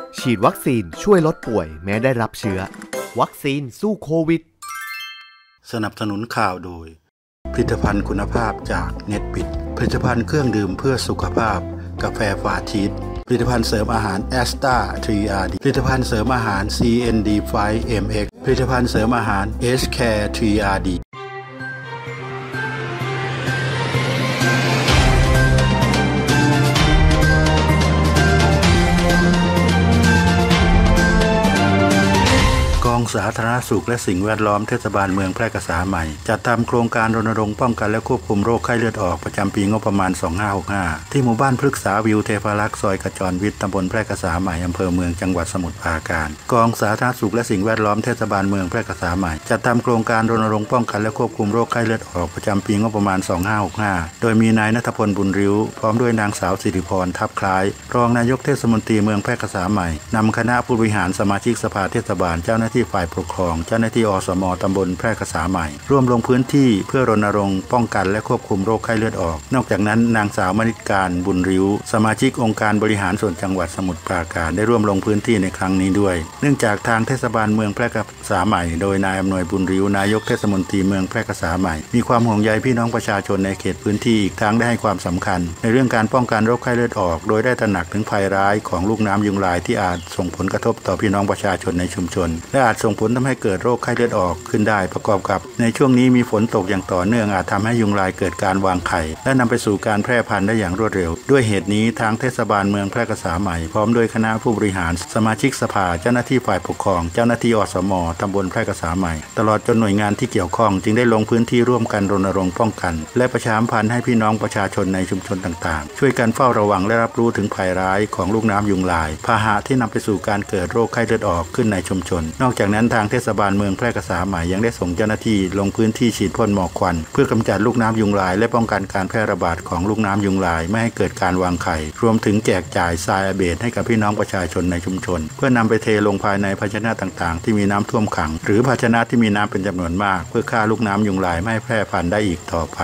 ฉีดวัคซีนช่วยลดป่วยแม้ได้รับเชื้อวัคซีนสู้โควิดสนับสนุนข่าวโดยผลิตภัณฑ์คุณภาพจากเน็ตบิดผลิตภัณฑ์เครื่องดื่มเพื่อสุขภาพกาแฟฟาชีสผลิตภัณฑ์เสริมอาหารแอสตา 3RD ผลิตภัณฑ์เสริมอาหาร CND5MX ผลิตภัณฑ์เสริมอาหาร H-Care 3RDกองสาธารณสุขและสิ่งแวดล้อมเทศบาลเมืองแพร่กษาใหม่จัดทำโครงการรณรงค์ป้องกันและควบคุมโรคไข้เลือดออกประจำปีงบประมาณ2565ที่หมู่บ้านพฤกษาวิวเทพารักษ์ซอยขจรวิทย์ตำบลแพร่กษาใหม่อำเภอเมืองจังหวัดสมุทรปราการกองสาธารณสุขและสิ่งแวดล้อมเทศบาลเมืองแพร่กษาใหม่จัดทำโครงการรณรงค์ป้องกันและควบคุมโรคไข้เลือดออกประจำปีงบประมาณ2565โดยมีนายณัฐพลบุญริ้วพร้อมด้วยนางสาวสิริพรทับคล้ายรองนายกเทศมนตรีเมืองแพร่กษาใหม่นำคณะผู้บริหารสมาชิกสภาเทศบาลเจ้าหน้าที่ฝ่ายปกครองเจ้าหน้าที่อสม.ตำบลแพร่กษาใหม่ร่วมลงพื้นที่เพื่อรณรงค์ป้องกันและควบคุมโรคไข้เลือดออกนอกจากนั้นนางสาวมณิการบุญริ้วสมาชิกองค์การบริหารส่วนจังหวัดสมุทรปราการได้ร่วมลงพื้นที่ในครั้งนี้ด้วยเนื่องจากทางเทศบาลเมืองแพร่กษาใหม่โดยนายอำนวยบุญริ้วนายกเทศมนตรีเมืองแพร่กษาใหม่มีความห่วงใยพี่น้องประชาชนในเขตพื้นที่อีกทั้งได้ให้ความสำคัญในเรื่องการป้องกันโรคไข้เลือดออกโดยได้ตระหนักถึงภัยร้ายของลูกน้ำยุงลายที่อาจส่งผลกระทบต่อพี่น้องประชาชนในชุมชนและอาจส่งผลทำให้เกิดโรคไข้เลือดออกขึ้นได้ประกอบกับในช่วงนี้มีฝนตกอย่างต่อเนื่องอาจทำให้ยุงลายเกิดการวางไข่และนำไปสู่การแพร่พันธุ์ได้อย่างรวดเร็วด้วยเหตุนี้ทางเทศบาลเมืองแพร่กษาใหม่พร้อมด้วยคณะผู้บริหารสมาชิกสภาเจ้าหน้าที่ฝ่ายปกครองเจ้าหน้าที่อสม.ตำบลแพร่กษาใหม่ตลอดจนหน่วยงานที่เกี่ยวข้องจึงได้ลงพื้นที่ร่วมกันรณรงค์ป้องกันและประชาสัมพันธ์ให้พี่น้องประชาชนในชุมชนต่างๆช่วยกันเฝ้าระวังและรับรู้ถึงภัยร้ายของลูกน้ำยุงลายพาหะที่นำไปสู่การเกิดโรคไข้เลือดออกขึ้นในชุมชนนอกจากนั้นทางเทศบาลเมืองแพร่กษาใหม่ยังได้ส่งเจ้าหน้าที่ลงพื้นที่ฉีดพ่นหมอกควันเพื่อกำจัดลูกน้ำยุงลายและป้องกันการแพร่ระบาดของลูกน้ำยุงลายไม่ให้เกิดการวางไข่รวมถึงแจกจ่ายทรายอะเบดให้กับพี่น้องประชาชนในชุมชนเพื่อนำไปเทลงภายในภาชนะต่างๆที่มีน้ำท่วมขังหรือภาชนะที่มีน้ำเป็นจำนวนมากเพื่อฆ่าลูกน้ำยุงลายไม่ให้แพร่พันธุ์ได้อีกต่อไป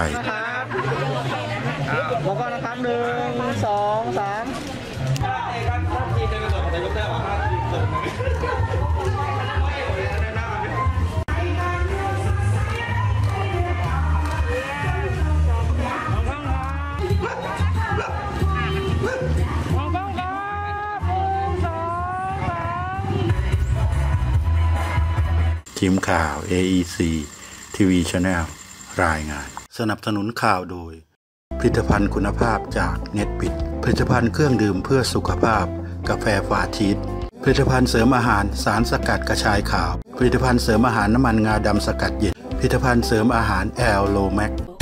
แล้วก็นะครับ1 2 3 ทีมข่าว AEC TV Channel รายงานสนับสนุนข่าวโดยผลิตภัณฑ์คุณภาพจากเน็ตบิดผลิตภัณฑ์เครื่องดื่มเพื่อสุขภาพกาแฟฟาชีสผลิตภัณฑ์เสริมอาหารสารสกัดกระชายขาวผลิตภัณฑ์เสริมอาหารน้ำมันงาดำสกัดเย็นผลิตภัณฑ์เสริมอาหารแอลโลแม็ก